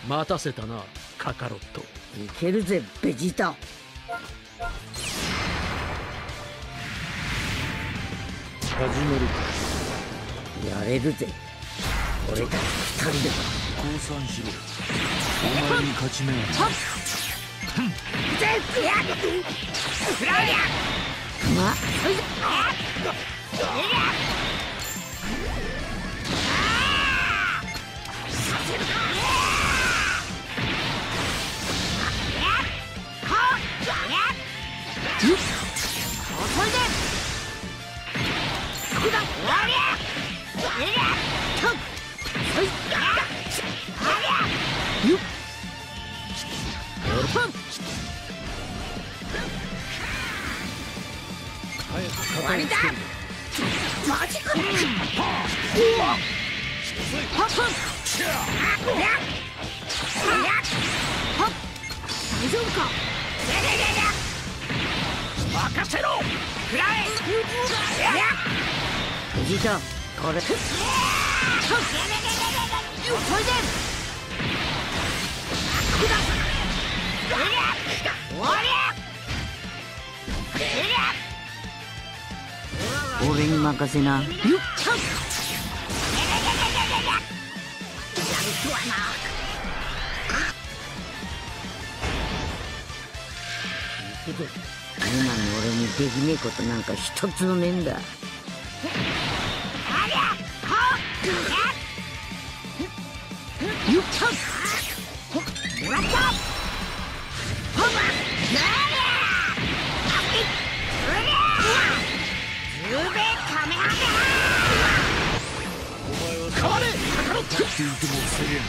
待たせたなカカロット。 いけるぜベジータ。 始めるか。 やれるぜ俺たち二人で。 降参しろ。お前に勝ち目はない。 ま終わりだ。 マジか。大丈夫か。 任せろ。食らえ。 ベジータこれ。俺に任せな。今の俺にできねえことなんか一つもねえんだ。 変われカカロット。 って言っても防げん。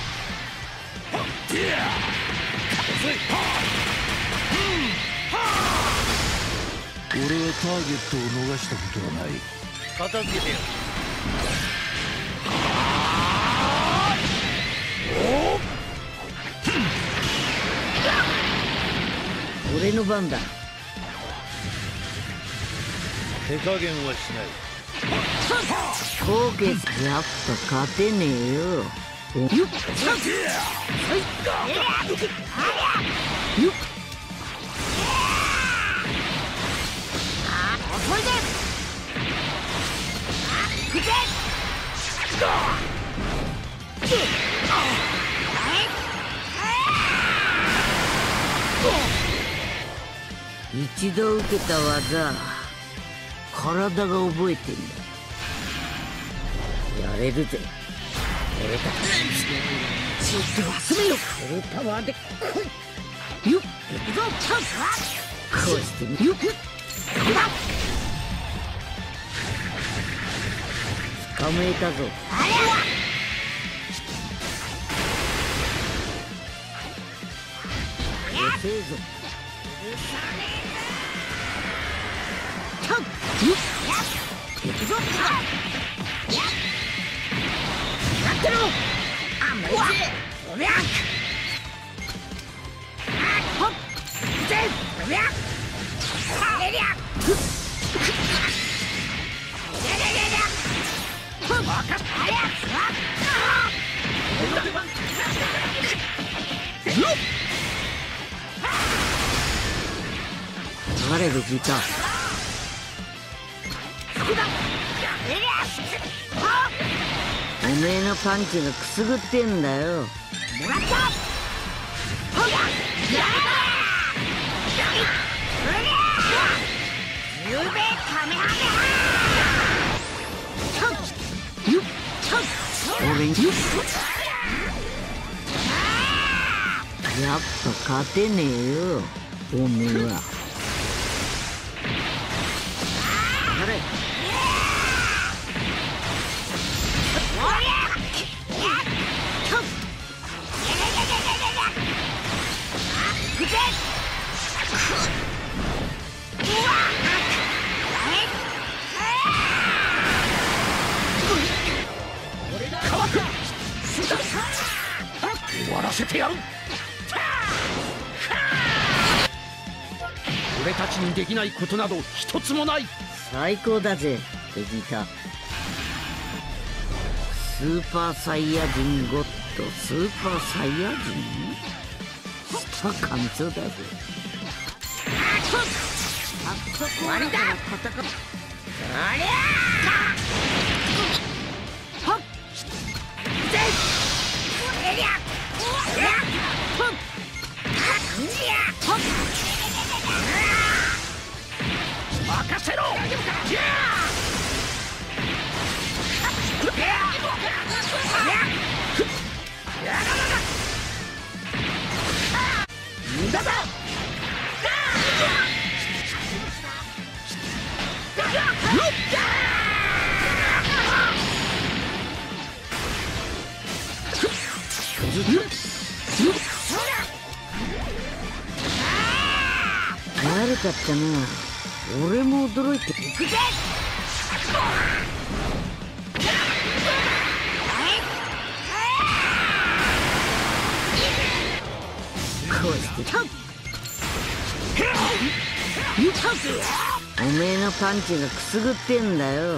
俺はターゲットを逃したことはない。 片付けてやる。 俺の番だ。 手加減はしない。 高傑やっぱ勝てねえよ。一度受けた技体が覚えてんだ。やれるぜ俺たち。ちょっと休めよ。フルパワーで来い。よっ行くぞ。こうしてみよっ。捕まえたぞ。遅えぞ。行くぞ。やってろ。あんまりおりゃほっぜおりゃれりゃ流れるギター。おめえのパンチがくすぐってんだよ。もらった。俺にやっぱ勝てねえよおめえは。あれ終わらせてやる。俺たちにできないことなど一つもない。 最高だぜベジータ。スーパーサイヤ人ゴッド。 とスーパーサイヤ人下神像だぜ。終わりだ。ありゃーはっぜいえりゃはっ任せろ。無駄だ。 悪かったな。俺も驚いていくぜ。こうしてた。おめえのパンチがくすぐってんだよ。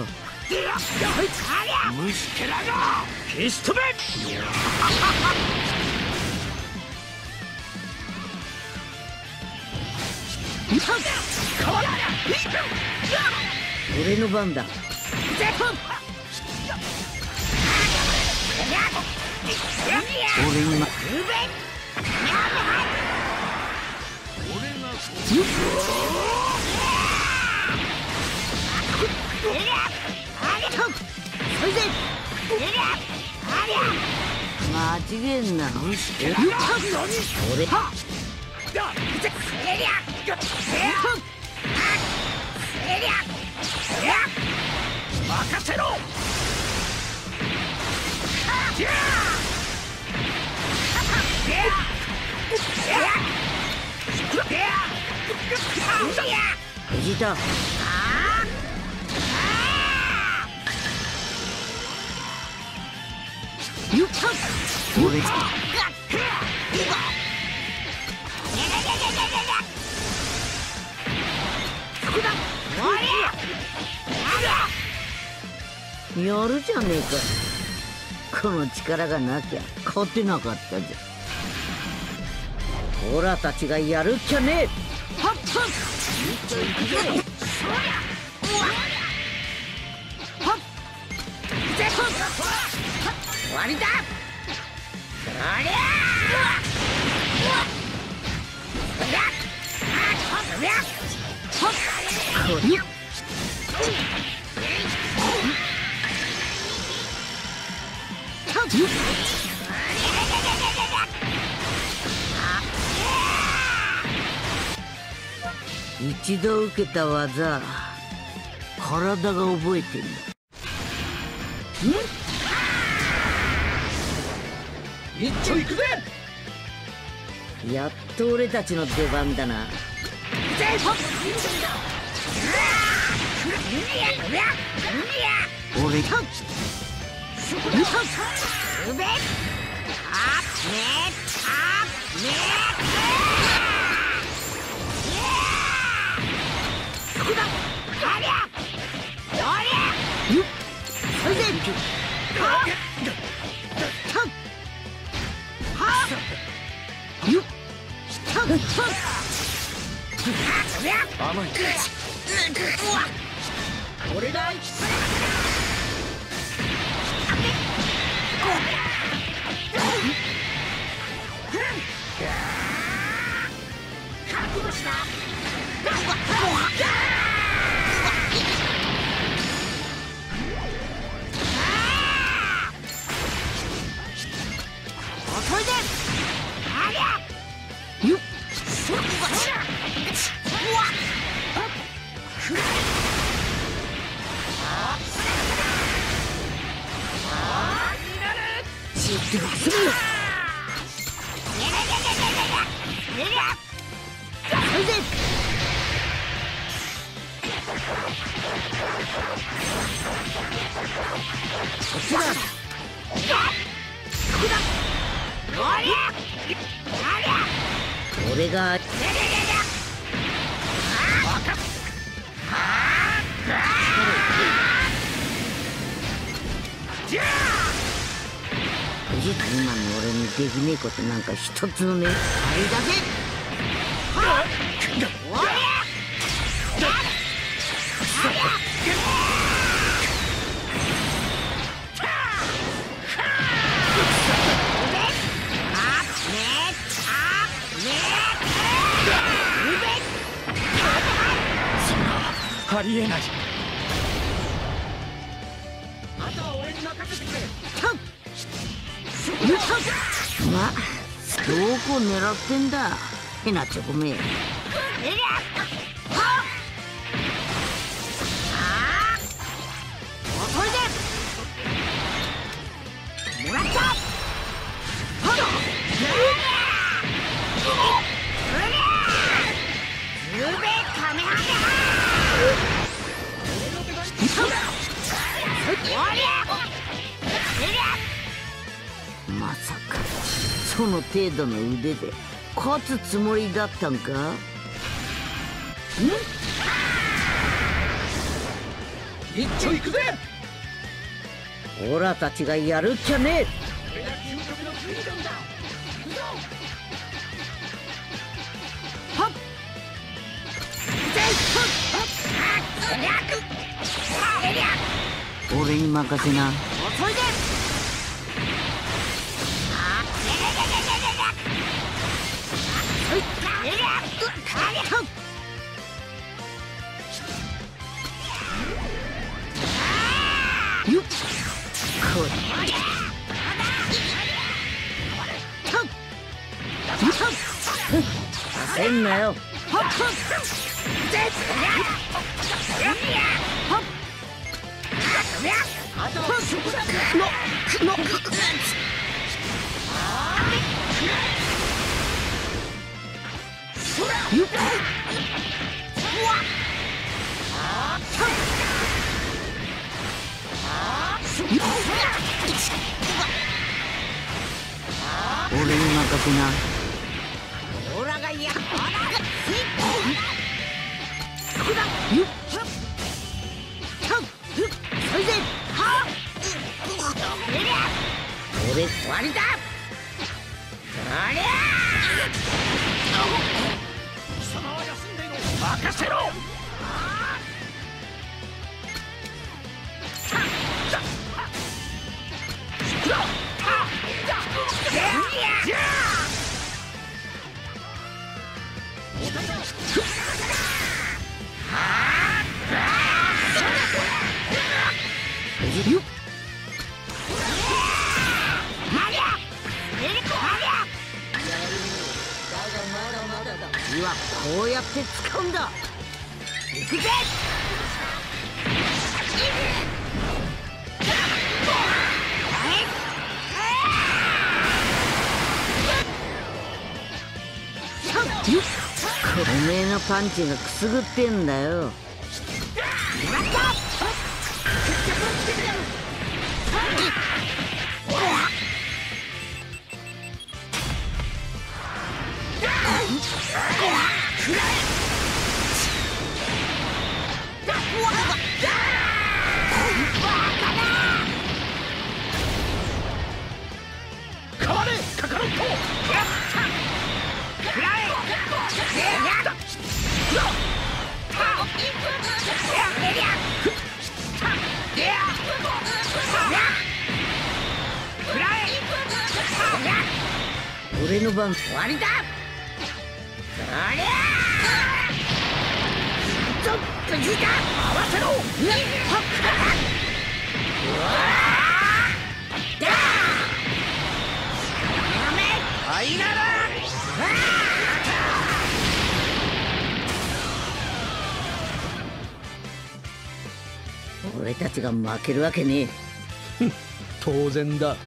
虫けらが消し止め。 俺の番だ。俺にま間違えんな。俺任せろ。 藤田。俺やるじゃねえか。この力がなきゃ勝てなかったぜ。オラたちがやるっきゃねえ。はっはっ終わりだ。ありゃ一度受けた技、体が覚えてんだ。 一丁行くぜ。 やっと俺たちの出番だな。俺が甘い。 俺だ。覚悟した。遅いで。ありゃ。よっ。俺が藤今の俺にできねえことなんか一つもねえ。あれだぜ。 ありえない。あとは俺に任せてくれ。 まあどこ狙ってんだヘナチョコめ。もらった。まさかその程度の腕で勝つつもりだったんか。 一丁行くぜ。 オラたちがやるっきゃねえ。俺に任せな。遅いで。焦んなよ。俺に任せな。オラがや。俺終わりだ。 貴様は休んでいろ。任せろ。 次はこうやって使うんだ。行くぜ。おめえのパンチがくすぐってんだよ。 変われカカロット。 俺の番終わりだ。ちょっと引いた。合わせろ。 はいなら。 俺たちが負けるわけねえ。 当然だ。